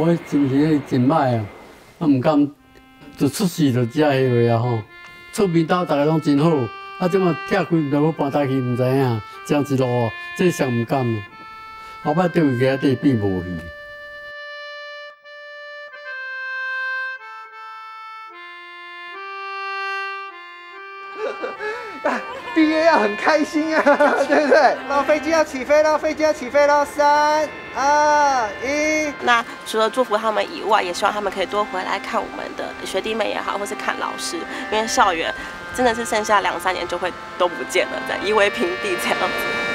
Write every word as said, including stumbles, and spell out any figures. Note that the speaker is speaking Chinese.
我真是真歹啊，我唔敢，就出事就遮迄个啊吼。厝边斗大家拢真好，啊，即马拆开就要搬倒去，唔知影，这样一路哦，这上唔敢。后摆对家底变无去。 毕业要很开心啊，对不对？然后飞机要起飞了，飞机要起飞了，三、二、一。 那除了祝福他们以外，也希望他们可以多回来看我们的学弟妹也好，或是看老师，因为校园真的是剩下两三年就会都不见了，这样夷为平地这样子。